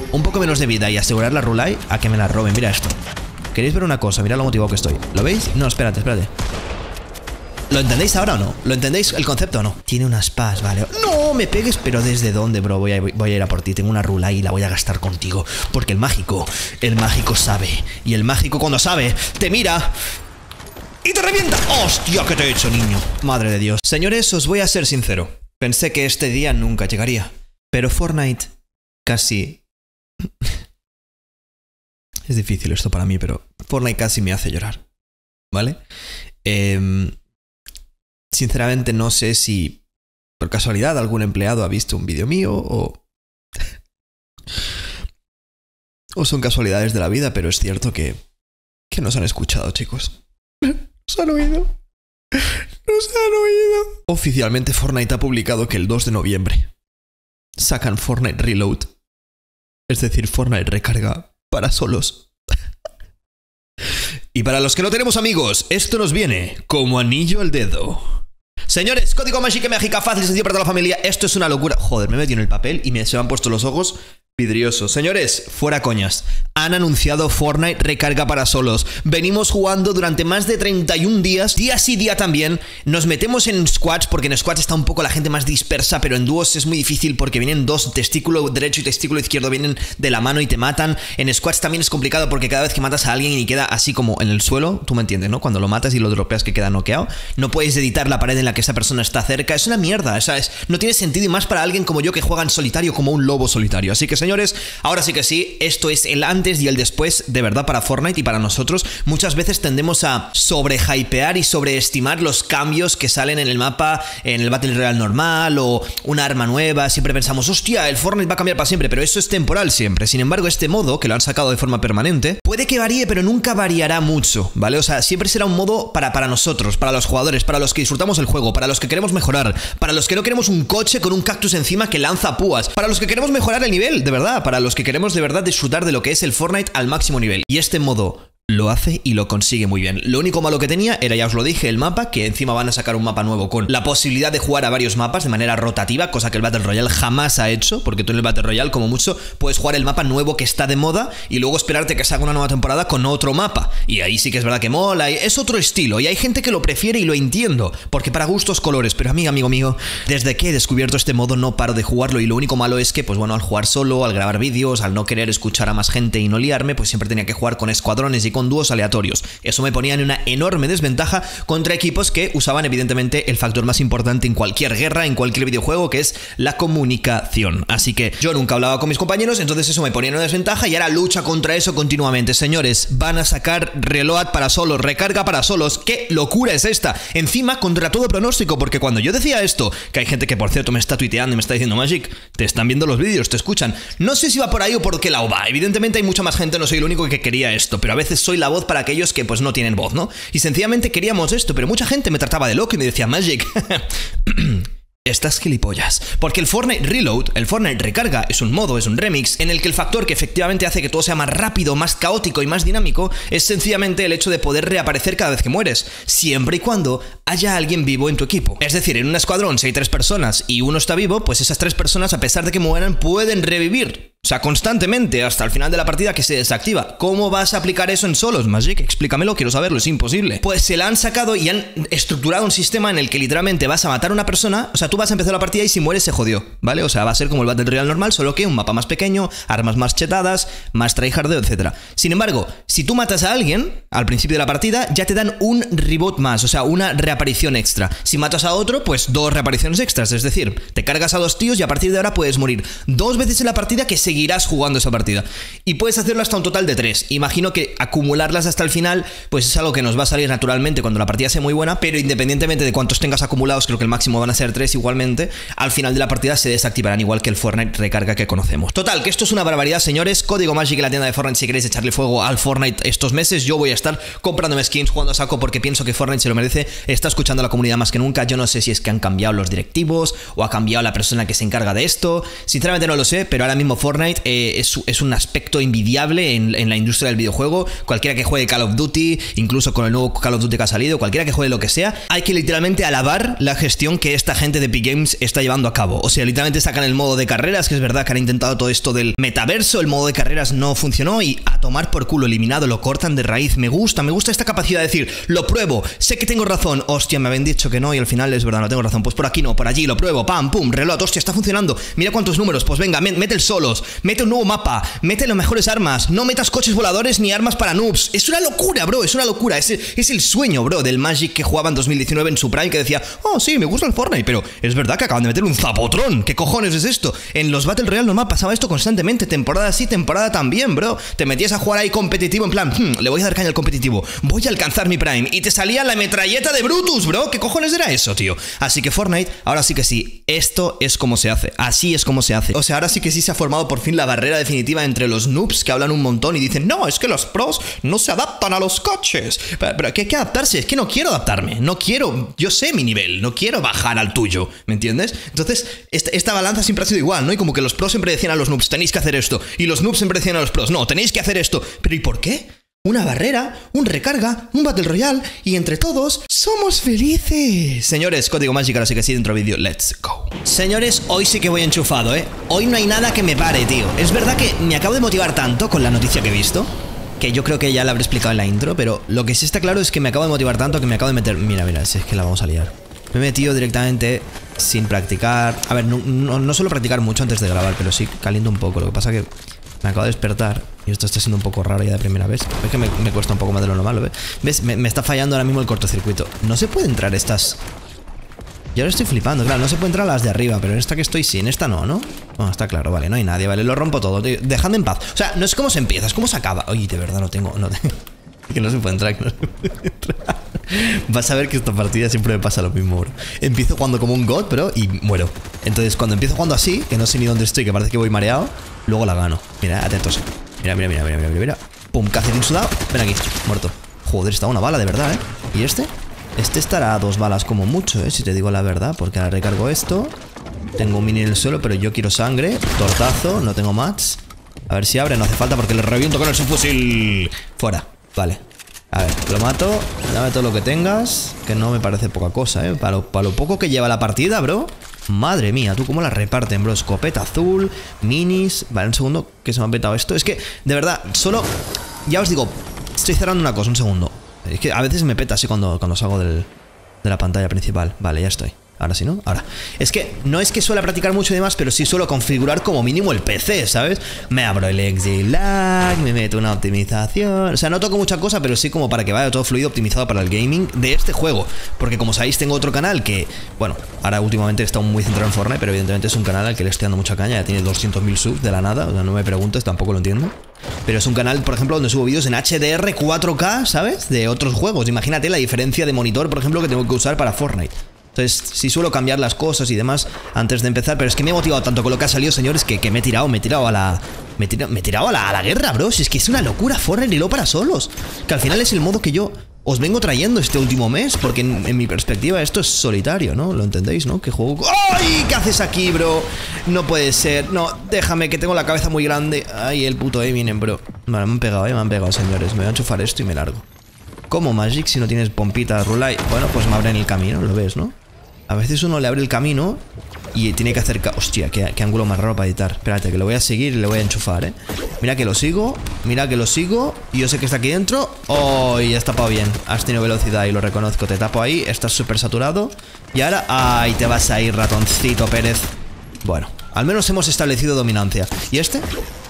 un poco menos de vida y asegurar la Rulai a que me la roben. Mira esto. ¿Queréis ver una cosa? Mirad lo motivado que estoy. ¿Lo veis? No, espérate. ¿Lo entendéis ahora o no? ¿Lo entendéis el concepto o no? Tiene unas pas, vale. ¡No! Me pegues, pero ¿desde dónde, bro? Voy a ir a por ti. Tengo una Rulai y la voy a gastar contigo. Porque el mágico sabe. Y el mágico cuando sabe, te mira y te revienta. ¡Hostia, qué te he hecho, niño! Madre de Dios. Señores, os voy a ser sincero. Pensé que este día nunca llegaría. Pero Fortnite casi... Es difícil esto para mí, pero Fortnite casi me hace llorar. ¿Vale? Sinceramente no sé si por casualidad algún empleado ha visto un vídeo mío o son casualidades de la vida, pero es cierto que nos han escuchado, chicos. Nos han oído. Oficialmente Fortnite ha publicado que el 2 de noviembre sacan Fortnite Reload. Es decir, Fortnite recarga para solos. Y para los que no tenemos amigos, esto nos viene como anillo al dedo. Señores, código Magic Mágica, fácil y sencillo para toda la familia. Esto es una locura. Joder, me he metido en el papel y se me han puesto los ojos vidriosos. Señores, fuera coñas. Han anunciado Fortnite recarga para solos. Venimos jugando durante más de 31 días. Día sí, día también. Nos metemos en squads porque en squads está un poco la gente más dispersa, pero en dúos es muy difícil porque vienen dos, testículo derecho y testículo izquierdo, vienen de la mano y te matan. En squads también es complicado porque cada vez que matas a alguien y queda así como en el suelo, tú me entiendes, ¿no? Cuando lo matas y lo dropeas que queda noqueado, no puedes editar la pared en la que esa persona está cerca. Es una mierda, no tiene sentido, y más para alguien como yo que juega en solitario como un lobo solitario. Así que, señores, ahora sí que sí, esto es el antes y el después de verdad para Fortnite y para nosotros. Muchas veces tendemos a sobrehypear y sobreestimar los cambios que salen en el mapa, en el Battle Royale normal o una arma nueva. Siempre pensamos, hostia, el Fortnite va a cambiar para siempre, pero eso es temporal siempre. Sin embargo, este modo, que lo han sacado de forma permanente, puede que varíe, pero nunca variará mucho, ¿vale? O sea, siempre será un modo para nosotros, para los jugadores, para los que disfrutamos el juego, para los que queremos mejorar, para los que no queremos un coche con un cactus encima que lanza púas, para los que queremos mejorar el nivel, de verdad, para los que queremos de verdad disfrutar de lo que es el Fortnite al máximo nivel. Y este modo lo hace y lo consigue muy bien. Lo único malo que tenía era, ya os lo dije, el mapa, que encima van a sacar un mapa nuevo con la posibilidad de jugar a varios mapas de manera rotativa, cosa que el Battle Royale jamás ha hecho, porque tú en el Battle Royale, como mucho, puedes jugar el mapa nuevo que está de moda y luego esperarte que salga una nueva temporada con otro mapa. Y ahí sí que es verdad que mola, es otro estilo, y hay gente que lo prefiere y lo entiendo, porque para gustos colores. Pero a mí, amigo mío, desde que he descubierto este modo no paro de jugarlo, y lo único malo es que, pues bueno, al jugar solo, al grabar vídeos, al no querer escuchar a más gente y no liarme, pues siempre tenía que jugar con escuadrones y con dúos aleatorios. Eso me ponía en una enorme desventaja contra equipos que usaban evidentemente el factor más importante en cualquier guerra, en cualquier videojuego, que es la comunicación. Así que yo nunca hablaba con mis compañeros, entonces eso me ponía en una desventaja y ahora lucha contra eso continuamente. Señores, van a sacar reload para solos, recarga para solos. ¡Qué locura es esta! Encima contra todo pronóstico, porque cuando yo decía esto, que hay gente que por cierto me está tuiteando y me está diciendo, Magic, te están viendo los vídeos, te escuchan. No sé si va por ahí o por qué lado va. Evidentemente hay mucha más gente, no soy el único que quería esto, pero a veces soy la voz para aquellos que pues no tienen voz, ¿no? Y sencillamente queríamos esto, pero mucha gente me trataba de loco y me decía, Magic, estás gilipollas. Porque el Fortnite Reload, el Fortnite Recarga, es un modo, es un remix en el que el factor que efectivamente hace que todo sea más rápido, más caótico y más dinámico es sencillamente el hecho de poder reaparecer cada vez que mueres, siempre y cuando haya alguien vivo en tu equipo. Es decir, en un escuadrón si hay 3 personas y uno está vivo, pues esas 3 personas, a pesar de que mueran, pueden revivir. O sea, constantemente, hasta el final de la partida que se desactiva. ¿Cómo vas a aplicar eso en solos, Magic? Explícamelo, quiero saberlo, es imposible. Pues se la han sacado y han estructurado un sistema en el que literalmente vas a matar a una persona. O sea, tú vas a empezar la partida y si mueres se jodió, ¿vale? O sea, va a ser como el Battle Royale normal, solo que un mapa más pequeño, armas más chetadas, más tryhardeo, etc. Sin embargo, si tú matas a alguien al principio de la partida, ya te dan un reboot más, o sea, una reaparición extra. Si matas a otro, pues 2 reapariciones extras. Es decir, te cargas a 2 tíos y a partir de ahora puedes morir 2 veces en la partida, que seguirás jugando esa partida. Y puedes hacerlo hasta un total de 3. Imagino que acumularlas hasta el final, pues es algo que nos va a salir naturalmente cuando la partida sea muy buena, pero independientemente de cuántos tengas acumulados, creo que el máximo van a ser 3 igualmente, al final de la partida se desactivarán igual que el Fortnite Recarga que conocemos. Total, que esto es una barbaridad, señores. Código Magic en la tienda de Fortnite si queréis echarle fuego al Fortnite estos meses. Yo voy a estar comprándome skins, jugando a saco, porque pienso que Fortnite se lo merece. Está escuchando a la comunidad más que nunca. Yo no sé si es que han cambiado los directivos o ha cambiado la persona que se encarga de esto. Sinceramente no lo sé, pero ahora mismo Fortnite Fortnite es un aspecto envidiable en la industria del videojuego. Cualquiera que juegue Call of Duty, incluso con el nuevo Call of Duty que ha salido, cualquiera que juegue lo que sea, hay que literalmente alabar la gestión que esta gente de Epic Games está llevando a cabo. O sea, literalmente sacan el modo de carreras, que es verdad que han intentado todo esto del metaverso, el modo de carreras no funcionó y a tomar por culo, eliminado, lo cortan de raíz. Me gusta esta capacidad de decir, lo pruebo, sé que tengo razón, hostia, me habían dicho que no y al final es verdad, no tengo razón, pues por aquí no, por allí, lo pruebo, pam, pum, reload, hostia, está funcionando, mira cuántos números, pues venga, mete el solos, mete un nuevo mapa, mete las mejores armas, no metas coches voladores ni armas para noobs. Es una locura, bro, es una locura, es el sueño, bro, del Magic que jugaba en 2019 en su prime, que decía, oh sí, me gusta el Fortnite, pero es verdad que acaban de meter un zapotrón, ¿qué cojones es esto? En los Battle Royale normal pasaba esto constantemente, temporada sí, temporada también, bro, te metías a jugar ahí competitivo en plan, le voy a dar caña al competitivo, voy a alcanzar mi prime, y te salía la metralleta de Brutus, bro, ¿qué cojones era eso, tío? Así que Fortnite, ahora sí que sí, esto es como se hace, así es como se hace. O sea, ahora sí que sí se ha formado por fin la barrera definitiva entre los noobs que hablan un montón y dicen, no, es que los pros no se adaptan a los coches. Pero ¿qué hay que adaptarse? Es que no quiero adaptarme, no quiero, yo sé mi nivel, no quiero bajar al tuyo, ¿me entiendes? Entonces, esta balanza siempre ha sido igual, ¿no? Y como que los pros siempre decían a los noobs, tenéis que hacer esto, y los noobs siempre decían a los pros, no, tenéis que hacer esto. Pero ¿y por qué? Una barrera, un recarga, un Battle Royale y entre todos somos felices. Señores, Código Magic, ahora sí que sí, dentro del vídeo, let's go. Señores, hoy sí que voy enchufado, ¿eh? Hoy no hay nada que me pare, tío. Es verdad que me acabo de motivar tanto con la noticia que he visto, que yo creo que ya la habré explicado en la intro, pero lo que sí está claro es que me acabo de motivar tanto que me acabo de meter... Mira, es que la vamos a liar. Me he metido directamente sin practicar. A ver, no suelo practicar mucho antes de grabar, pero sí caliento un poco. Lo que pasa que me acabo de despertar y esto está siendo un poco raro ya de primera vez. Es que me cuesta un poco más de lo normal, ¿lo ves? ¿Ves? Me está fallando ahora mismo el cortocircuito. No se puede entrar estas... Yo ahora estoy flipando, claro, no se puede entrar a las de arriba, pero en esta que estoy sí, en esta no, ¿no? Bueno, está claro, vale, no hay nadie, vale, lo rompo todo, tío. Dejadme en paz. O sea, no es cómo se empieza, es cómo se acaba. Oye, de verdad no tengo... Que no se puede entrar, que no se puede entrar. Vas a ver que esta partida siempre me pasa lo mismo, bro. Empiezo jugando como un god, bro, y muero. Entonces, cuando empiezo jugando así, que no sé ni dónde estoy, que parece que voy mareado, luego la gano. Mira, atentos. Mira. Pum, calcetín sudado. Ven aquí, muerto. Joder, está una bala, de verdad, ¿eh? ¿Y este? Este estará a 2 balas como mucho, ¿eh? Si te digo la verdad, porque ahora recargo esto. Tengo un mini en el suelo, pero yo quiero sangre. Tortazo, no tengo mats. A ver si abre, no hace falta porque le reviento con el subfusil. Fuera, vale. A ver, lo mato, dame todo lo que tengas, que no me parece poca cosa, ¿eh? Para lo poco que lleva la partida, bro. Madre mía, tú cómo la reparten, bro. Escopeta azul, minis... Vale, un segundo, que se me ha petado esto. Es que, de verdad, solo... Ya os digo, estoy cerrando una cosa, un segundo. Es que a veces me peta así cuando salgo de la pantalla principal. Vale, ya estoy. Ahora sí, ¿no? Ahora. Es que no es que suela practicar mucho y demás, pero sí suelo configurar como mínimo el PC, ¿sabes? Me abro el XD-Lag, me meto una optimización... O sea, no toco mucha cosa, pero sí como para que vaya todo fluido, optimizado para el gaming de este juego. Porque como sabéis, tengo otro canal que... Bueno, ahora últimamente está muy centrado en Fortnite, pero evidentemente es un canal al que le estoy dando mucha caña. Ya tiene 200.000 subs de la nada, o sea, no me preguntes, tampoco lo entiendo. Pero es un canal, por ejemplo, donde subo vídeos en HDR 4K, ¿sabes? De otros juegos. Imagínate la diferencia de monitor, por ejemplo, que tengo que usar para Fortnite. Entonces, sí suelo cambiar las cosas y demás antes de empezar, pero es que me he motivado tanto con lo que ha salido, señores, que me he tirado a la... Me he tirado a la guerra, bro. Si es que es una locura Fortnite y lo para solos. Que al final es el modo que yo os vengo trayendo este último mes, porque en mi perspectiva esto es solitario, ¿no? ¿Lo entendéis, no? Que juego... ¡Ay! ¿Qué haces aquí, bro? No puede ser. No, déjame, que tengo la cabeza muy grande. Ay, el puto Eminem, bro. Vale, me han pegado, señores. Me voy a enchufar esto y me largo. ¿Cómo Magic si no tienes pompita, Rulay? Bueno, pues me abren el camino, lo ves, ¿no? A veces uno le abre el camino y tiene que hacer... Hostia, qué ángulo más raro para editar. Espérate, que lo voy a seguir y le voy a enchufar, ¿eh? Mira que lo sigo, y yo sé que está aquí dentro. ¡Oh! Y has tapado bien. Has tenido velocidad y lo reconozco. Te tapo ahí, estás súper saturado. Y ahora... ¡Ay! Te vas a ir, ratoncito Pérez. Bueno, al menos hemos establecido dominancia. ¿Y este?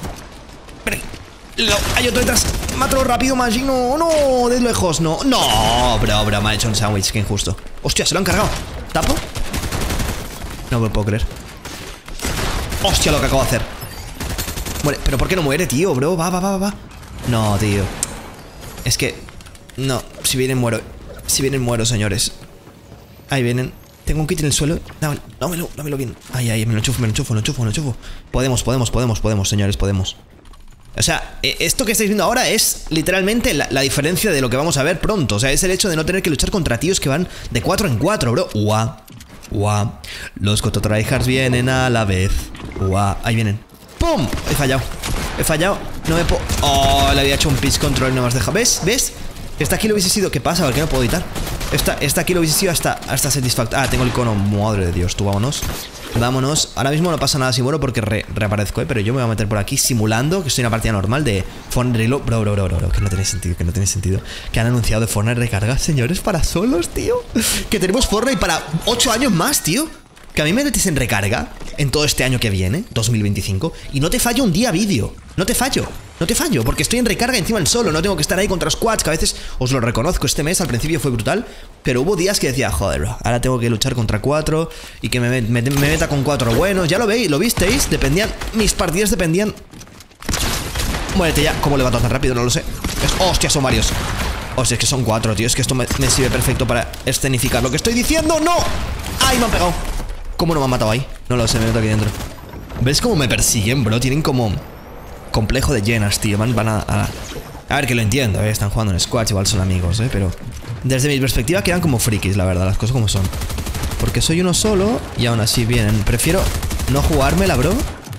No, hay otro detrás. Mátalo rápido, Magic. No, de lejos, no. No, bro, me ha hecho un sándwich, qué injusto. Hostia, se lo han cargado. ¿Tapo? No me lo puedo creer. Hostia, lo que acabo de hacer. Muere, pero ¿por qué no muere, tío, bro? Va. No, tío. Es que... No, si vienen muero. Si vienen muero, señores. Ahí vienen. Tengo un kit en el suelo. Dámelo bien. Ay, me lo enchufo. Podemos, señores, podemos. O sea, esto que estáis viendo ahora es literalmente la diferencia de lo que vamos a ver pronto. O sea, es el hecho de no tener que luchar contra tíos que van de 4 en 4, bro. Los Cototryhards vienen a la vez. Ahí vienen. ¡Pum! ¡Pum! He fallado. He fallado. No me puedo... Oh, le había hecho un pitch control y no más deja. ¿Ves? ¿Ves? Esta aquí lo hubiese sido... ¿Qué pasa? ¿Por qué no puedo editar? Esta aquí lo hubiese sido hasta satisfactorio. Ah, tengo el icono. Madre de Dios, tú vámonos. Vámonos. Ahora mismo no pasa nada si muero porque reaparezco, pero yo me voy a meter por aquí simulando que estoy en una partida normal de Fortnite Reload. Bro, que no tiene sentido, que no tiene sentido. Que han anunciado de Fortnite recarga, señores, para solos, tío. Que tenemos Fortnite para 8 años más, tío. Que a mí me metes en recarga en todo este año que viene, 2025, y no te fallo un día vídeo. No te fallo, porque estoy en recarga encima del solo. No tengo que estar ahí contra squads, que a veces os lo reconozco. Este mes al principio fue brutal, pero hubo días que decía, joder, bro, ahora tengo que luchar contra 4 y que me meta con 4 buenos. Ya lo veis, lo visteis, mis partidas dependían. Muérete ya. ¿Cómo levanto tan rápido? No lo sé. Hostia, son varios. Hostia, es que son 4, tío. Es que esto me sirve perfecto para escenificar lo que estoy diciendo. ¡No! ¡Ay, me han pegado! ¿Cómo no me han matado ahí? No lo sé, me meto aquí dentro. ¿Ves cómo me persiguen, bro? Tienen como complejo de llenas, tío. Van a ver, que lo entiendo, están jugando en squads, igual son amigos, pero desde mi perspectiva quedan como frikis, la verdad, las cosas como son. Porque soy uno solo y aún así vienen. Prefiero no jugármela, bro.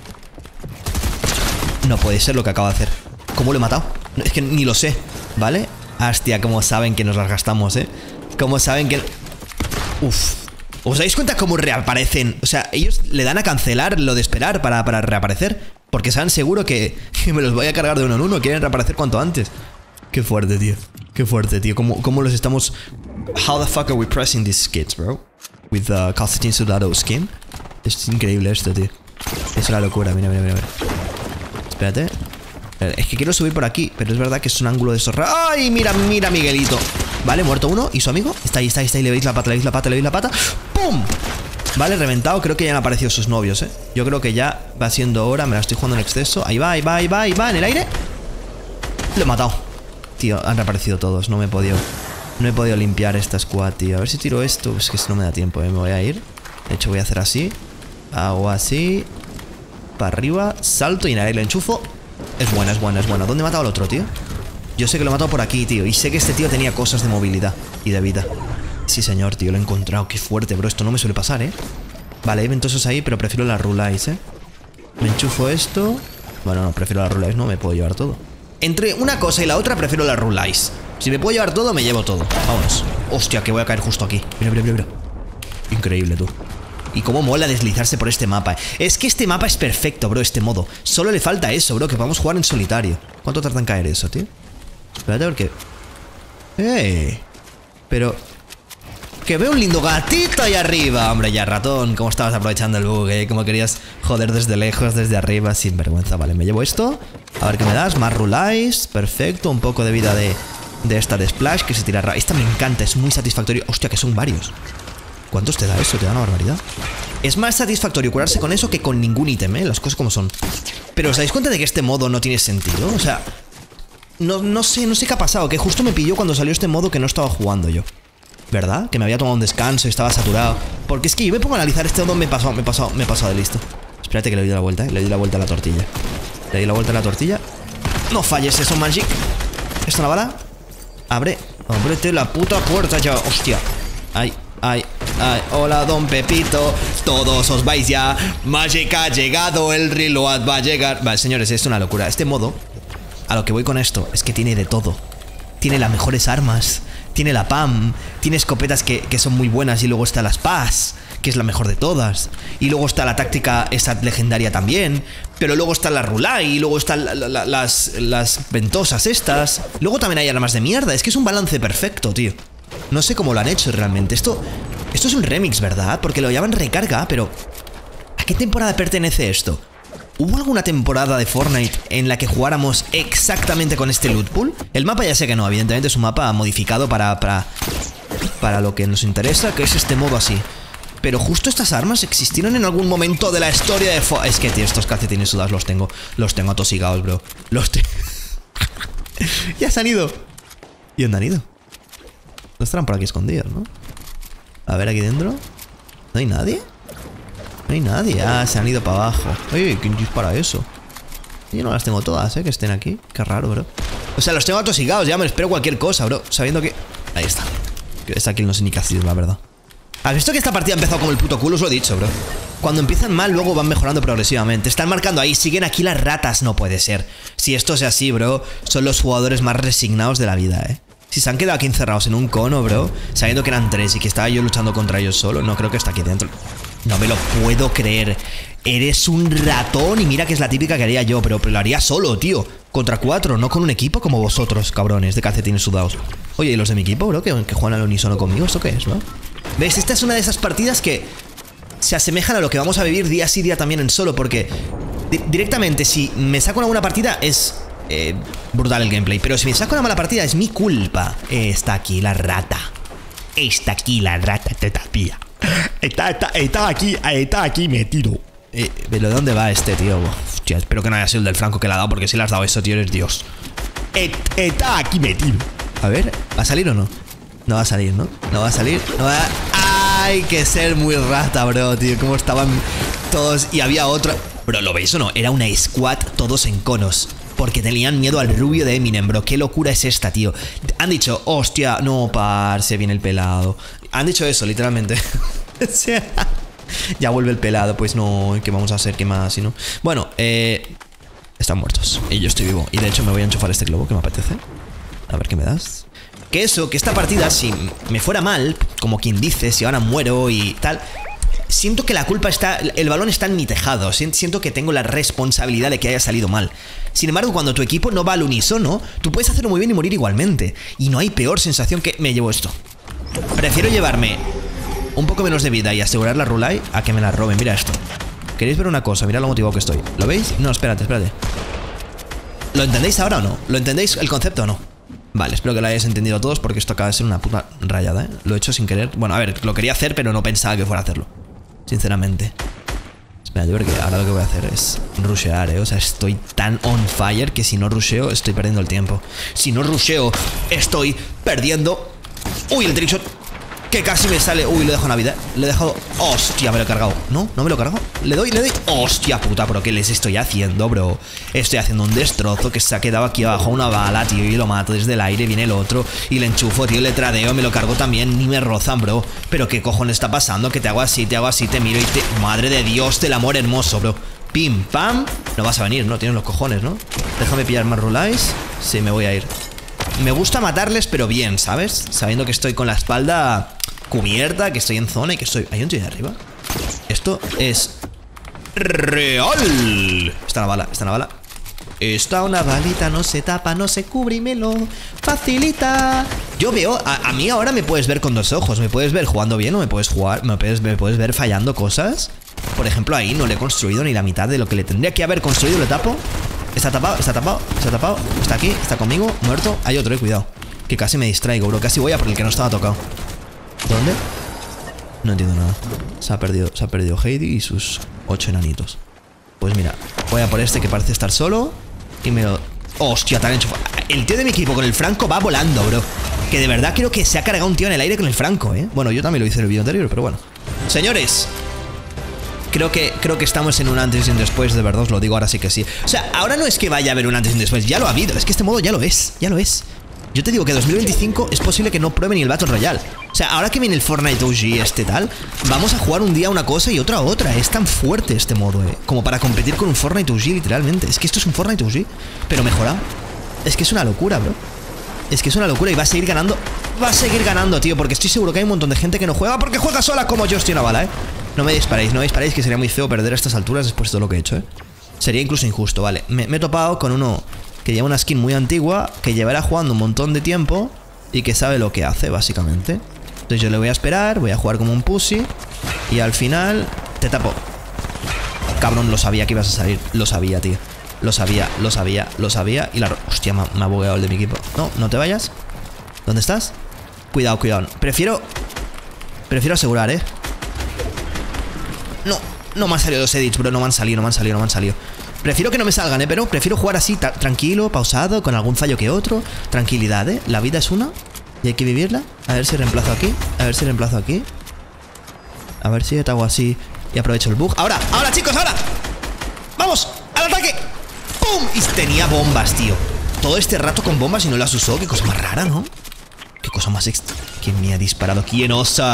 No puede ser lo que acabo de hacer. ¿Cómo lo he matado? Es que ni lo sé, ¿vale? Hostia, cómo saben que nos las gastamos, Cómo saben que... Uf. ¿Os dais cuenta cómo reaparecen? O sea, ellos le dan a cancelar lo de esperar para reaparecer, porque saben seguro que me los voy a cargar de uno en uno. Quieren reaparecer cuanto antes. Qué fuerte, tío. Qué fuerte, tío. ¿Cómo los estamos... How the fuck are we pressing these skits, bro? With Calcetín Sudado skin. Es increíble esto, tío. Es una locura. Mira. Espérate. Es que quiero subir por aquí, pero es verdad que es un ángulo de zorra. ¡Ay! Mira, Miguelito. Vale, muerto uno. ¿Y su amigo? Está ahí. Le veis la pata. ¡Pum! Vale, reventado. Creo que ya han aparecido sus novios, Yo creo que ya va siendo hora. Me la estoy jugando en exceso. Ahí va. En el aire. Lo he matado. Tío, han reaparecido todos. No he podido limpiar esta squad, tío. A ver si tiro esto. Es que no me da tiempo, Me voy a ir. De hecho, voy a hacer así. Hago así. Para arriba. Salto y en el aire lo enchufo. Es buena. ¿Dónde he matado al otro, tío? Yo sé que lo he matado por aquí, tío. Y sé que este tío tenía cosas de movilidad y de vida. Sí, señor, tío, lo he encontrado. Qué fuerte, bro. Esto no me suele pasar, Vale, hay ventosos ahí, pero prefiero las rulais, Me enchufo esto. Bueno, no, prefiero las rulais, no me puedo llevar todo. Entre una cosa y la otra, prefiero las rulais. Si me puedo llevar todo, me llevo todo. Vámonos. Hostia, que voy a caer justo aquí. Mira. Increíble, tú. Y cómo mola deslizarse por este mapa. Es que este mapa es perfecto, bro, este modo. Solo le falta eso, bro, que podamos jugar en solitario. ¿Cuánto tarda en caer eso, tío? Espérate, porque... Pero... Que veo un lindo gatito ahí arriba. Hombre, ya, ratón, ¿cómo estabas aprovechando el bug, Cómo querías joder desde lejos, desde arriba, sin vergüenza. Vale, me llevo esto. A ver qué me das. Más rulais. Perfecto. Un poco de vida de esta de splash que se tira... Esta me encanta, es muy satisfactorio. Hostia, que son varios. ¿Cuántos te da eso? Te da una barbaridad. Es más satisfactorio curarse con eso que con ningún ítem, Las cosas como son. Pero ¿os dais cuenta de que este modo no tiene sentido? O sea... No sé qué ha pasado. Que justo me pilló cuando salió este modo que no estaba jugando yo. ¿Verdad? Que me había tomado un descanso y estaba saturado. Porque es que yo me pongo a analizar este modo. Me he pasado de listo. Espérate que le doy la vuelta, Le doy la vuelta a la tortilla. No falles eso, Magic. ¿Esto una bala? Abre. Ábrete la puta puerta ya. Hostia. Ay. Hola, don Pepito. Todos os vais ya. Magic ha llegado. El reload va a llegar. Vale, señores, es una locura. Este modo, a lo que voy con esto, es que tiene de todo. Tiene las mejores armas. Tiene la PAM. Tiene escopetas que son muy buenas. Y luego está las PAS, que es la mejor de todas. Y luego está la táctica esa legendaria también. Pero luego está la Rulai. Y luego están las ventosas estas. Luego también hay armas de mierda. Es que es un balance perfecto, tío. No sé cómo lo han hecho realmente. Esto es un remix, ¿verdad? Porque lo llaman recarga, pero... ¿a qué temporada pertenece esto? ¿Hubo alguna temporada de Fortnite en la que jugáramos exactamente con este loot pool? El mapa ya sé que no, evidentemente es un mapa modificado para lo que nos interesa, que es este modo así. Pero justo estas armas existieron en algún momento de la historia de Fortnite. Es que, tío, estos calcetines sudados los tengo atosigados, bro. Ya se han ido. ¿Y dónde han ido? No estarán por aquí escondidos, ¿no? A ver, aquí dentro. ¿No hay nadie? No hay nadie. Ah, se han ido para abajo. Oye, ¿quién dispara eso? Yo no las tengo todas, que estén aquí. Qué raro, bro. O sea, los tengo atosigados. Ya me espero cualquier cosa, bro. Sabiendo que... Ahí está. Esta kill no sé ni qué ha sido, la verdad. ¿Has visto que esta partida ha empezado como el puto culo? Os lo he dicho, bro. Cuando empiezan mal, luego van mejorando progresivamente. Están marcando ahí, siguen aquí las ratas. No puede ser. Si esto es así, bro, son los jugadores más resignados de la vida, Si se han quedado aquí encerrados en un cono, bro, sabiendo que eran 3 y que estaba yo luchando contra ellos solo, no creo que está aquí dentro. No me lo puedo creer. Eres un ratón y mira que es la típica que haría yo, pero lo haría solo, tío. Contra 4, no con un equipo como vosotros, cabrones, de calcetines sudados. Oye, ¿y los de mi equipo, bro, que juegan al unísono conmigo? ¿Esto qué es, bro? ¿Ves? Esta es una de esas partidas que se asemejan a lo que vamos a vivir día sí día también en solo, porque directamente si me saco una buena partida es brutal el gameplay, pero si me saco una mala partida es mi culpa. Está aquí la rata. Está aquí la rata, te tapía. Está aquí metido. ¿Pero de dónde va este, tío? Hostia, espero que no haya sido el del Franco que le ha dado, porque si le has dado eso, tío, eres Dios. Está aquí metido. A ver, ¿va a salir o no? No va a salir, ¿no? No va a salir. No va a... Hay que ser muy rata, bro, tío. Cómo estaban todos y había otro. Bro, ¿lo veis o no? Era una squad todos en conos. Porque tenían miedo al rubio de Eminem, bro. ¿Qué locura es esta, tío? Han dicho, hostia, no, parce, viene el pelado. Han dicho eso, literalmente. O sea, ya vuelve el pelado. Pues no, ¿qué vamos a hacer? ¿Qué más? Si no. Bueno, están muertos. Y yo estoy vivo. Y de hecho me voy a enchufar este globo que me apetece. A ver qué me das. Que eso, que esta partida, si me fuera mal, como quien dice, si ahora muero y tal, siento que la culpa está... El balón está en mi tejado. Siento que tengo la responsabilidad de que haya salido mal. Sin embargo, cuando tu equipo no va al unísono, tú puedes hacerlo muy bien y morir igualmente. Y no hay peor sensación que... Me llevo esto. Prefiero llevarme un poco menos de vida y asegurar la rulay a que me la roben. Mira esto. ¿Queréis ver una cosa? Mirad lo motivado que estoy. ¿Lo veis? No, espérate. ¿Lo entendéis ahora o no? ¿Lo entendéis el concepto o no? Vale, espero que lo hayáis entendido todos porque esto acaba de ser una puta rayada, Lo he hecho sin querer. Bueno, a ver, lo quería hacer, pero no pensaba que fuera a hacerlo. Sinceramente. Espera, yo creo que ahora lo que voy a hacer es rushear, O sea, estoy tan on fire que si no rusheo estoy perdiendo el tiempo. Si no rusheo estoy perdiendo... Uy, el trickshot que casi me sale. Uy, lo dejo en la vida. Le he dejado... Hostia, me lo he cargado. ¿No? ¿No me lo cargo? Le doy. Hostia puta, pero ¿qué les estoy haciendo, bro? Estoy haciendo un destrozo que se ha quedado aquí abajo una bala, tío, y lo mato desde el aire. Viene el otro y le enchufo, tío, le tradeo, me lo cargo también. Ni me rozan, bro. Pero ¿qué cojones está pasando? Que te hago así, te miro y te... Madre de Dios del amor hermoso, bro. Pim, pam. No vas a venir, ¿no? Tienes los cojones, ¿no? Déjame pillar más rulais. Sí, me voy a ir. Me gusta matarles, pero bien, ¿sabes? Sabiendo que estoy con la espalda cubierta, que estoy en zona y que estoy... ¿Hay un tío de arriba? Esto es... ¡real! Está una bala. Está una balita, no se tapa, no se cubre y me lo facilita. Yo veo... A mí ahora me puedes ver con dos ojos. Me puedes ver jugando bien o me puedes ver fallando cosas. Por ejemplo, ahí no le he construido ni la mitad de lo que le tendría que haber construido. Le tapo. Está tapado. Está aquí, está conmigo, muerto. Hay otro, cuidado. Que casi me distraigo, bro. Casi voy a por el que no estaba tocado. ¿Dónde? No entiendo nada. Se ha perdido Heidi y sus 8 enanitos. Pues mira, voy a por este que parece estar solo. Y me lo... Hostia, tan enchufado. El tío de mi equipo con el Franco va volando, bro. Que de verdad creo que se ha cargado un tío en el aire con el Franco, Bueno, yo también lo hice en el vídeo anterior, pero bueno. Señores, creo que estamos en un antes y un después, de verdad os lo digo, ahora sí que sí. O sea, ahora no es que vaya a haber un antes y un después, ya lo ha habido. Es que este modo ya lo es. Yo te digo que 2025 es posible que no pruebe ni el Battle Royale. O sea, ahora que viene el Fortnite OG tal, vamos a jugar un día una cosa y otra. Es tan fuerte este modo, como para competir con un Fortnite OG, literalmente. Es que esto es un Fortnite OG, pero mejorado. Es que es una locura, bro. Es que es una locura y va a seguir ganando. Va a seguir ganando, tío, porque estoy seguro que hay un montón de gente que no juega porque juega sola como yo. Estoy una bala, No me disparéis, que sería muy feo perder a estas alturas después de todo lo que he hecho, Sería incluso injusto, vale. Me he topado con uno que lleva una skin muy antigua, que llevará jugando un montón de tiempo y que sabe lo que hace, básicamente. Entonces yo le voy a esperar, voy a jugar como un pussy y al final te tapo. Cabrón, lo sabía que ibas a salir. Lo sabía, tío. Lo sabía. Y la... Hostia, me ha bugueado el de mi equipo. No te vayas. ¿Dónde estás? Cuidado. Prefiero asegurar, No me han salido los edits, bro. No me han salido. Prefiero que no me salgan, pero prefiero jugar así, tranquilo, pausado, con algún fallo que otro. Tranquilidad, La vida es una y hay que vivirla. A ver si reemplazo aquí. A ver si te hago así y aprovecho el bug. Ahora, chicos, ahora. ¡Vamos! ¡Al ataque! ¡Pum! Y tenía bombas, tío. Todo este rato con bombas y no las usó. Qué cosa más rara, ¿no? Qué cosa más extra. ¿Quién me ha disparado? ¿Quién osa?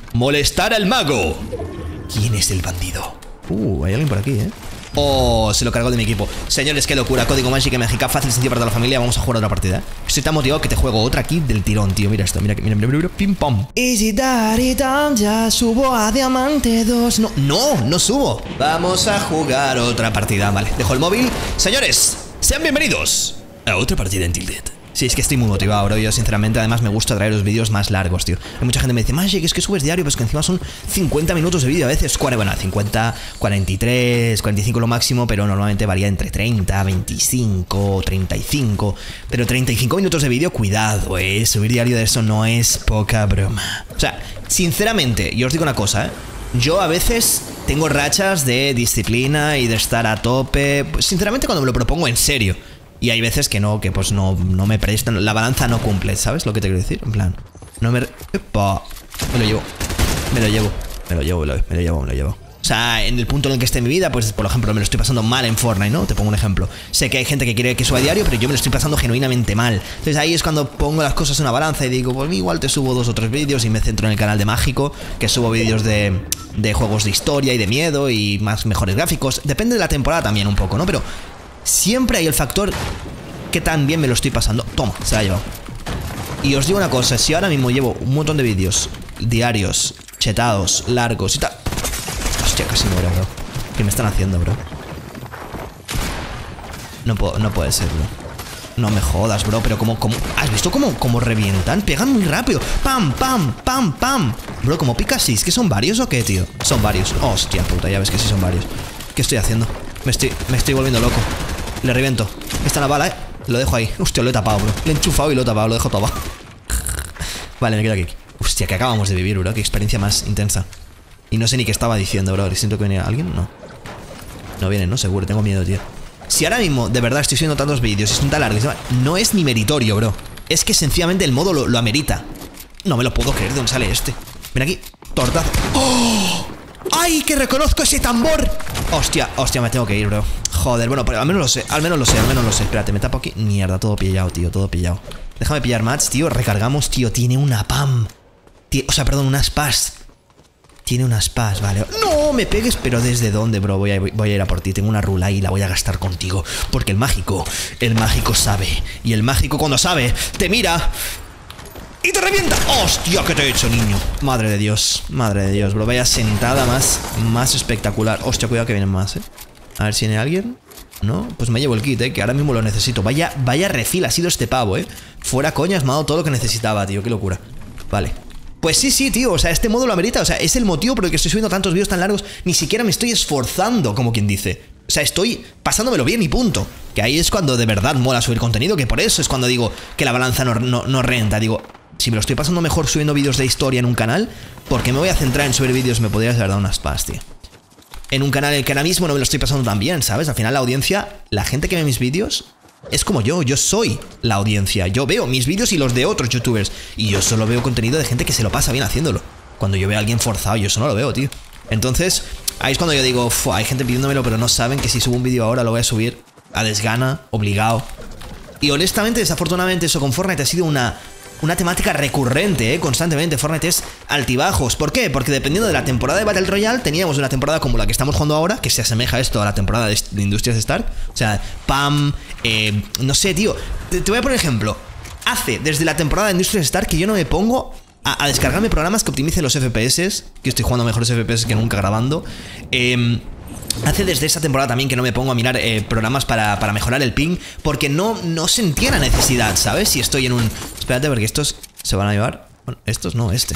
Molestar al mago. ¿Quién es el bandido? Hay alguien por aquí, ¿eh? Oh, se lo cargó de mi equipo. Señores, qué locura. Código Magic MGK, fácil, sencillo para toda la familia. Vamos a jugar otra partida, ¿eh? Estoy tan motivado que te juego otra aquí del tirón, tío. Mira esto, mira, pim pam. Easy daddy down, ya subo a diamante 2. No subo. Vamos a jugar otra partida. Vale, dejo el móvil. Señores, sean bienvenidos a otra partida en Tilted. Sí, es que estoy muy motivado, bro. Yo, sinceramente, además me gusta traer los vídeos más largos, tío. Hay mucha gente que me dice, Magic, es que subes diario, pues que encima son 50 minutos de vídeo. A veces, bueno, 50, 43, 45 lo máximo, pero normalmente varía entre 30, 25, 35. Pero 35 minutos de vídeo, cuidado, subir diario de eso no es poca broma. O sea, sinceramente, yo os digo una cosa, yo a veces tengo rachas de disciplina y de estar a tope. Pues, sinceramente, cuando me lo propongo en serio. Y hay veces que no, que pues no me prestan. La balanza no cumple, ¿sabes lo que te quiero decir? En plan, no me... ¡Epa! Me lo llevo. O sea, en el punto en el que esté mi vida, pues por ejemplo, me lo estoy pasando mal en Fortnite, ¿no? Te pongo un ejemplo. Sé que hay gente que quiere que suba diario, pero yo me lo estoy pasando genuinamente mal. Entonces ahí es cuando pongo las cosas en una balanza y digo, pues igual te subo 2 o 3 vídeos y me centro en el canal de Mágico, que subo vídeos de juegos de historia y de miedo y mejores gráficos. Depende de la temporada también un poco, ¿no? Pero siempre hay el factor que tan bien me lo estoy pasando. Toma, se la ha llevado. Y os digo una cosa, si ahora mismo llevo un montón de vídeos diarios, chetados, largos y tal... Hostia, casi muero, bro. ¿Qué me están haciendo, bro? No puede ser, bro. No me jodas, bro, pero como... ¿Has visto cómo revientan? Pegan muy rápido. ¡Pam, pam, pam, pam! Bro, ¿cómo pica así? ¿Es que son varios o qué, tío? Son varios. Hostia puta, ya ves que sí son varios. ¿Qué estoy haciendo? Me estoy volviendo loco. Le reviento. Está la bala, Lo dejo ahí. Hostia, lo he tapado, bro. Le he enchufado y lo he tapado. Lo dejo todo abajo. Vale, me quedo aquí. Hostia, que acabamos de vivir, bro. Qué experiencia más intensa. Y no sé ni qué estaba diciendo, bro. Siento que venía alguien. No viene, ¿no? Seguro. Tengo miedo, tío. Si ahora mismo, de verdad, estoy subiendo tantos vídeos y son tan largos, no es ni meritorio, bro. Es que sencillamente el modo lo amerita. No me lo puedo creer. ¿De dónde sale este? Ven aquí. Tortazo. ¡Oh! ¡Ay, que reconozco ese tambor! Hostia, me tengo que ir, bro. Joder, bueno, pero al menos lo sé. Espérate, me tapo aquí. Mierda, todo pillado, tío, todo pillado. Déjame pillar match, tío. Recargamos, tío. Tiene una PAM. O sea, perdón, unas PAS. Tiene unas PAS, vale. ¡No! Me pegues, pero ¿desde dónde, bro? Voy a ir a por ti. Tengo una rula y la voy a gastar contigo. Porque el mágico sabe. Y el mágico cuando sabe, te mira y te revienta. ¡Hostia, qué te he hecho, niño! Madre de Dios, bro. Vaya sentada más espectacular. Hostia, cuidado que vienen más, A ver si viene alguien. ¿No? Pues me llevo el kit, que ahora mismo lo necesito. Vaya refil ha sido este pavo, Fuera coñas, me ha dado todo lo que necesitaba, tío. Qué locura. Vale. Pues sí, tío, o sea, este modo lo amerita. O sea, es el motivo por el que estoy subiendo tantos vídeos tan largos. Ni siquiera me estoy esforzando, como quien dice. O sea, estoy pasándomelo bien y punto. Que ahí es cuando de verdad mola subir contenido. Que por eso es cuando digo que la balanza no renta. Digo, si me lo estoy pasando mejor subiendo vídeos de historia en un canal, ¿por qué me voy a centrar en subir vídeos? Me podrías haber dado unas PAS, tío. En un canal en el que ahora mismo no me lo estoy pasando tan bien, ¿sabes? Al final la audiencia, la gente que ve mis vídeos, es como yo soy la audiencia. Yo veo mis vídeos y los de otros youtubers. Y yo solo veo contenido de gente que se lo pasa bien haciéndolo. Cuando yo veo a alguien forzado, yo eso no lo veo, tío. Entonces, ahí es cuando yo digo, hay gente pidiéndomelo, pero no saben que si subo un vídeo ahora lo voy a subir a desgana, obligado. Y honestamente, desafortunadamente, eso con Fortnite ha sido una temática recurrente, constantemente. Fortnite es altibajos. ¿Por qué? Porque dependiendo de la temporada de Battle Royale, teníamos una temporada como la que estamos jugando ahora, que se asemeja esto a la temporada de Industrias Stark. O sea, PAM, no sé, tío. Te voy a poner ejemplo. Desde la temporada de Industrias Stark que yo no me pongo a descargarme programas que optimicen los FPS, que estoy jugando mejores FPS que nunca grabando. Desde esa temporada también que no me pongo a mirar programas para mejorar el ping, porque no sentía la necesidad, ¿sabes? Si estoy en un... Espérate, porque estos se van a llevar... Bueno, estos no, este.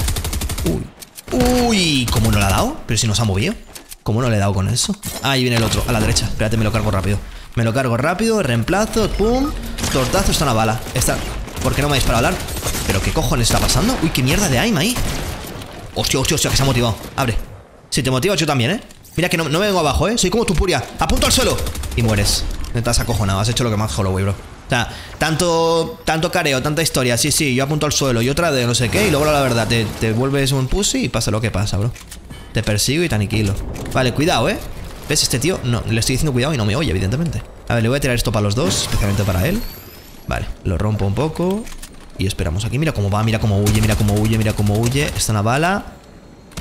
Uy, ¿cómo no le ha dado? Pero si nos ha movido. ¿Cómo no le he dado con eso? Ahí viene el otro, a la derecha. Espérate, me lo cargo rápido. Reemplazo, pum. Tortazo, está una bala. ¿Por qué no me ha disparado al arco? ¿Pero qué cojones está pasando? Uy, qué mierda de aim ahí. Hostia, que se ha motivado. Abre. Si te motivas yo también, Mira que no me vengo abajo, Soy como tu Puria. Apunto al suelo. Y mueres. Te has acojonado. Has hecho lo que más Holloway, bro. O sea, tanto careo, tanta historia. Sí, yo apunto al suelo. Y otra de no sé qué. Y luego la verdad, te vuelves un pussy y pasa lo que pasa, bro. Te persigo y te aniquilo. Vale, cuidado, ¿Ves? Este tío, no, le estoy diciendo cuidado y no me oye, evidentemente. A ver, le voy a tirar esto para los dos, especialmente para él. Vale, lo rompo un poco. Y esperamos aquí. Mira cómo va, mira cómo huye. Está una bala.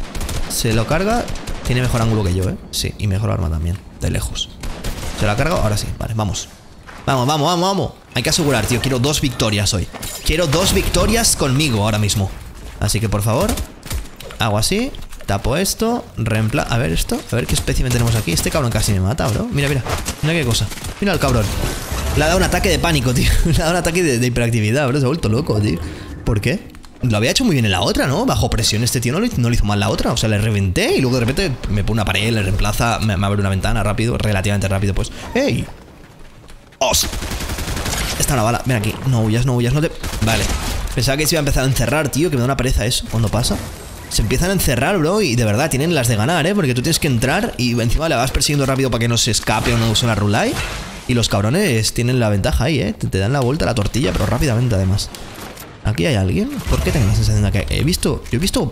Se lo carga. Tiene mejor ángulo que yo, ¿eh? Sí, y mejor arma también, de lejos. Se lo ha cargado, ahora sí, vale, vamos. Vamos. Hay que asegurar, tío, quiero 2 victorias hoy. Quiero 2 victorias conmigo ahora mismo. Así que, por favor, hago así. Tapo esto, a ver esto. A ver qué espécimen tenemos aquí. Este cabrón casi me mata, bro. Mira qué cosa. Mira al cabrón. Le ha dado un ataque de pánico, tío. Le ha dado un ataque de hiperactividad, bro. Se ha vuelto loco, tío. ¿Por qué? Lo había hecho muy bien en la otra, ¿no? Bajo presión este tío no le hizo mal la otra. O sea, le reventé y luego de repente me pone una pared, le reemplaza, me abre una ventana rápido, relativamente rápido, pues. ¡Ey! ¡Os! Está una bala. Ven aquí. No huyas, no te... Vale. Pensaba que se iba a empezar a encerrar, tío. Que me da una pereza eso cuando pasa. Se empiezan a encerrar, bro. Y de verdad tienen las de ganar, ¿eh? Porque tú tienes que entrar y encima le vas persiguiendo rápido para que no se escape o no use la rulay. Y los cabrones tienen la ventaja ahí, ¿eh? Te dan la vuelta a la tortilla, pero rápidamente además. ¿Aquí hay alguien? ¿Por qué tengo la sensación de que yo he visto...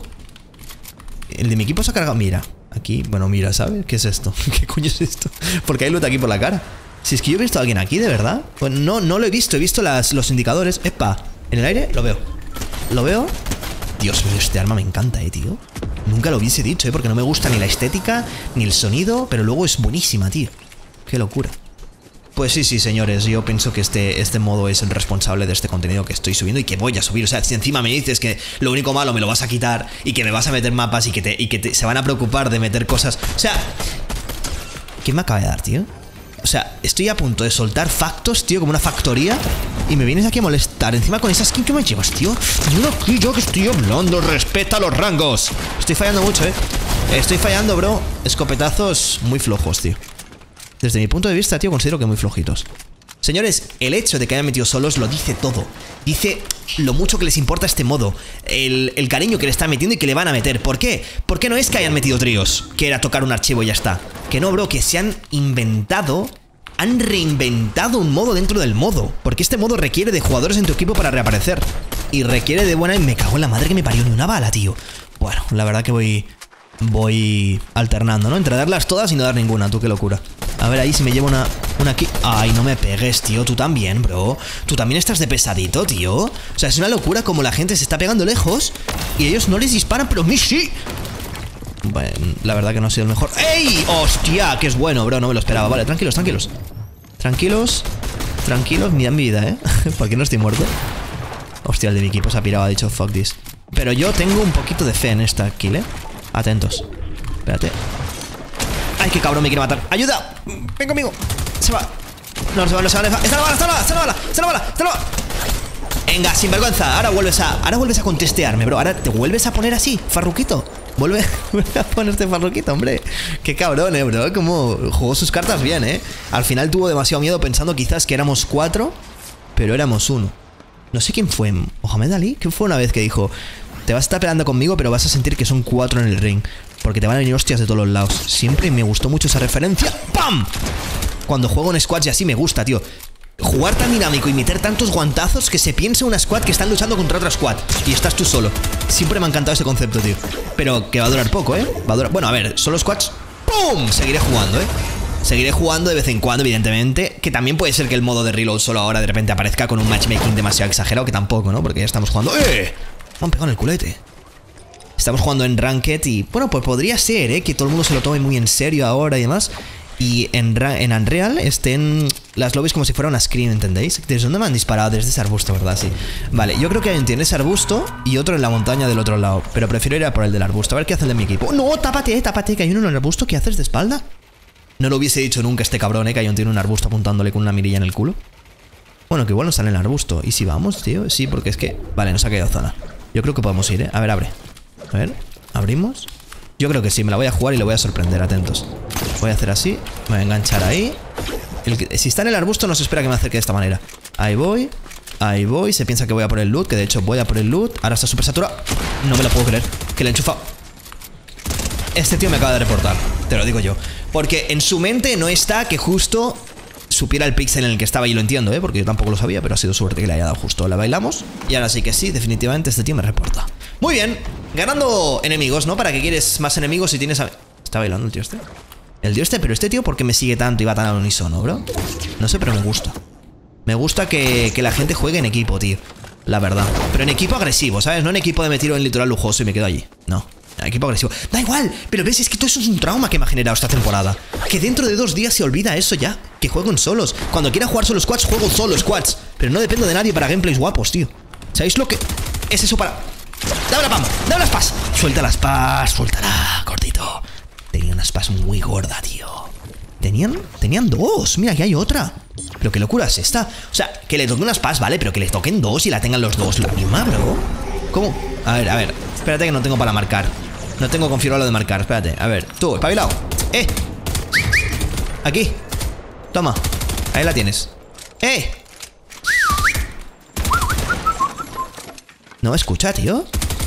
El de mi equipo se ha cargado... Mira, aquí... Bueno, mira, ¿sabes? ¿Qué es esto? ¿Qué coño es esto? Porque hay loot aquí por la cara. Si es que yo he visto a alguien aquí, ¿de verdad? Pues no lo he visto. He visto los indicadores. ¡Epa! En el aire lo veo. ¿Lo veo? Dios mío, este arma me encanta, tío. Nunca lo hubiese dicho, porque no me gusta ni la estética, ni el sonido, pero luego es buenísima, tío. Qué locura. Pues sí, señores, yo pienso que este modo es el responsable de este contenido que estoy subiendo y que voy a subir. O sea, si encima me dices que lo único malo me lo vas a quitar y que me vas a meter mapas y que se van a preocupar de meter cosas... O sea... ¿Qué me acaba de dar, tío? O sea, estoy a punto de soltar factos, tío, como una factoría. Y me vienes aquí a molestar. Encima con esa skin que me llevas, tío. Yo que estoy hablando. Respeta los rangos. Estoy fallando mucho, Estoy fallando, bro. Escopetazos muy flojos, tío. Desde mi punto de vista, tío, considero que muy flojitos. Señores, el hecho de que hayan metido solos lo dice todo. Dice lo mucho que les importa este modo. El cariño que le están metiendo y que le van a meter. ¿Por qué? ¿Por qué no es que hayan metido tríos? Que era tocar un archivo y ya está. Que no, bro, que se han inventado... Han reinventado un modo dentro del modo. Porque este modo requiere de jugadores en tu equipo para reaparecer. Y requiere de buena... Y me cago en la madre que me parió, ni una bala, tío. Bueno, la verdad que voy alternando, ¿no? Entre darlas todas y no dar ninguna. Tú, qué locura. A ver, ahí si me llevo una aquí. Ay, no me pegues, tío. Tú también, bro. Tú también estás de pesadito, tío. O sea, es una locura como la gente se está pegando lejos y ellos no les disparan, pero a mí sí. Bueno, la verdad que no ha sido el mejor. ¡Ey! ¡Hostia! Que es bueno, bro. No me lo esperaba. Vale, tranquilos. Tranquilos, me dan vida, porque no estoy muerto. Hostia, el de mi equipo se ha pirado, ha dicho fuck this. Pero yo tengo un poquito de fe en esta kill, Atentos. Espérate. ¡Ay, qué cabrón me quiere matar! ¡Ayuda! ¡Ven conmigo! Se va. No se va. ¡Está la bala! Venga, sinvergüenza. Ahora vuelves a contestearme, bro. Ahora te vuelves a poner así, farruquito. Vuelve a ponerte farruquito, hombre. Qué cabrón, bro. Como jugó sus cartas bien, Al final tuvo demasiado miedo pensando quizás que éramos 4, pero éramos 1. No sé quién fue. ¿Mohamed Ali? ¿Quién fue una vez que dijo: te vas a estar peleando conmigo, pero vas a sentir que son 4 en el ring? Porque te van a venir hostias de todos los lados. Siempre me gustó mucho esa referencia. ¡Pam! Cuando juego en squads y así me gusta, tío. Jugar tan dinámico y meter tantos guantazos que se piense una squad que están luchando contra otra squad y estás tú solo. Siempre me ha encantado ese concepto, tío. Pero que va a durar poco, Va a durar... Bueno, a ver, solo squads. ¡Pum! Seguiré jugando, Seguiré jugando de vez en cuando, evidentemente. Que también puede ser que el modo de reload solo ahora de repente aparezca con un matchmaking demasiado exagerado. Que tampoco, ¿no? Porque ya estamos jugando... ¡Eh! Me han pegado en el culete. Estamos jugando en Ranked y... Bueno, pues podría ser, que todo el mundo se lo tome muy en serio ahora y demás. Y en Unreal estén las lobbies como si fuera una screen, ¿entendéis? ¿Desde dónde me han disparado? Desde ese arbusto, ¿verdad? Sí. Vale, yo creo que hay un tío en ese arbusto y otro en la montaña del otro lado. Pero prefiero ir a por el del arbusto. A ver qué hace el de mi equipo. ¡No! ¡Tápate! Que hay uno en el arbusto. ¿Qué haces de espalda? No lo hubiese dicho nunca este cabrón, que hay un tío en un arbusto apuntándole con una mirilla en el culo. Bueno, que igual no sale en el arbusto. ¿Y si vamos, tío? Sí, porque es que... Vale, nos ha caído zona. Yo creo que podemos ir, A ver, abre. A ver, abrimos. Yo creo que sí, me la voy a jugar y le voy a sorprender, atentos. Voy a hacer así, me voy a enganchar ahí. Si está en el arbusto no se espera que me acerque de esta manera. Ahí voy, se piensa que voy a por el loot, que de hecho voy a por el loot. Ahora está súper saturado. No me lo puedo creer, que le he enchufado. Este tío me acaba de reportar, te lo digo yo. Porque en su mente no está que justo supiera el pixel en el que estaba. Y lo entiendo, porque yo tampoco lo sabía, pero ha sido suerte que le haya dado justo. La bailamos y ahora sí que sí, definitivamente este tío me reporta. Muy bien, ganando enemigos, ¿no? ¿Para qué quieres más enemigos si tienes a... Está bailando el tío este. El tío este, pero este tío, ¿por qué me sigue tanto y va tan al unísono, bro? No sé, pero me gusta. Me gusta que la gente juegue en equipo, tío. La verdad. Pero en equipo agresivo, ¿sabes? No en equipo de me tiro en litoral lujoso y me quedo allí. No. Equipo agresivo. Da igual, pero ves, es que todo eso es un trauma que me ha generado esta temporada. Que dentro de 2 días se olvida eso ya. Que juego en solos. Cuando quiera jugar solo squads, juego solo squads. Pero no dependo de nadie para gameplays guapos, tío. ¿Sabéis lo que es eso para...? ¡Dame la pam! ¡Dame las pas! Suelta las pas, suéltala, cortito. Tenía unas pas muy gorda, tío. Tenían 2. Mira, aquí hay otra. Pero qué locura es esta. O sea, que le toquen unas pas, vale, pero que les toquen 2 y la tengan los 2 la misma, bro. ¿Cómo? A ver. Espérate que no tengo para marcar. No tengo configurado lo de marcar. Espérate. A ver. Tú, espabilado. Aquí. Toma. Ahí la tienes. No me escucha, tío.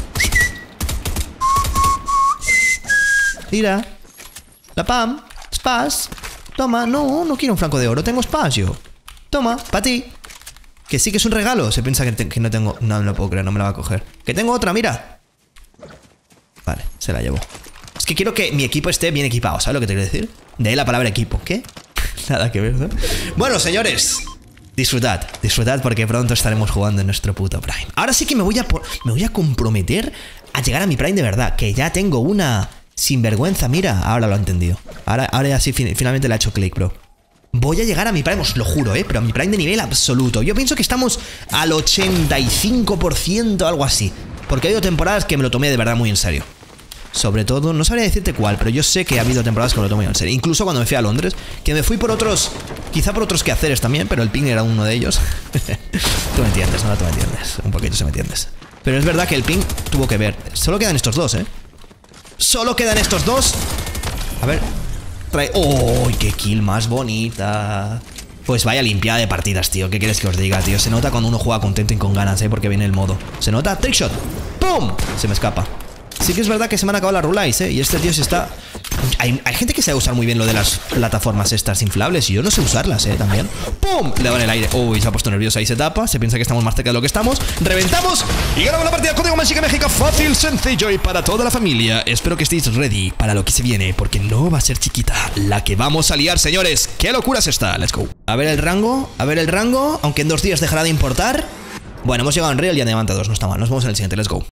Tira. La pam. Spas. Toma. No quiero un flanco de oro. Tengo espacio. Toma, para ti. Que sí que es un regalo. Se piensa que no tengo... No lo puedo creer, no me la va a coger. Que tengo otra, mira. Vale, se la llevo. Es que quiero que mi equipo esté bien equipado. ¿Sabes lo que te quiero decir? De ahí la palabra equipo. ¿Qué? Nada que ver, ¿no? Bueno, señores, disfrutad porque pronto estaremos jugando en nuestro puto Prime. Ahora sí que me voy a comprometer a llegar a mi Prime de verdad. Que ya tengo una sinvergüenza, mira. Ahora lo he entendido. Ahora ya sí, finalmente le ha hecho click, bro. Voy a llegar a mi Prime, os lo juro, pero a mi Prime de nivel absoluto. Yo pienso que estamos al 85%, algo así. Porque ha habido temporadas que me lo tomé de verdad muy en serio. Sobre todo, no sabría decirte cuál, pero yo sé que ha habido temporadas que me lo tomé en serio. Incluso cuando me fui a Londres, que me fui por otros... Quizá por otros quehaceres también, pero el ping era uno de ellos. Tú me entiendes, ¿no? Tú me entiendes. Un poquito se me entiendes. Pero es verdad que el ping tuvo que ver. Solo quedan estos dos, Solo quedan estos dos. A ver... ¡Oh, qué kill más bonita! Pues vaya limpiada de partidas, tío. ¿Qué quieres que os diga, tío? Se nota cuando uno juega contento y con ganas, porque viene el modo. ¿Se nota? Trickshot. ¡Pum! Se me escapa. Sí que es verdad que se me han acabado las rulais, y este tío se está... Hay gente que sabe usar muy bien lo de las plataformas estas inflables y yo no sé usarlas, también. ¡Pum! Le da en el aire. Uy, se ha puesto nervioso, ahí se tapa. Se piensa que estamos más cerca de lo que estamos. ¡Reventamos! Y ganamos la partida. Código Magic México. Fácil, sencillo y para toda la familia. Espero que estéis ready para lo que se viene, porque no va a ser chiquita la que vamos a liar, señores. ¡Qué locura es esta! Let's go. A ver el rango. Aunque en 2 días dejará de importar. Bueno, hemos llegado en Real y a Diamante 2. No está mal. Nos vemos en el siguiente. Let's go.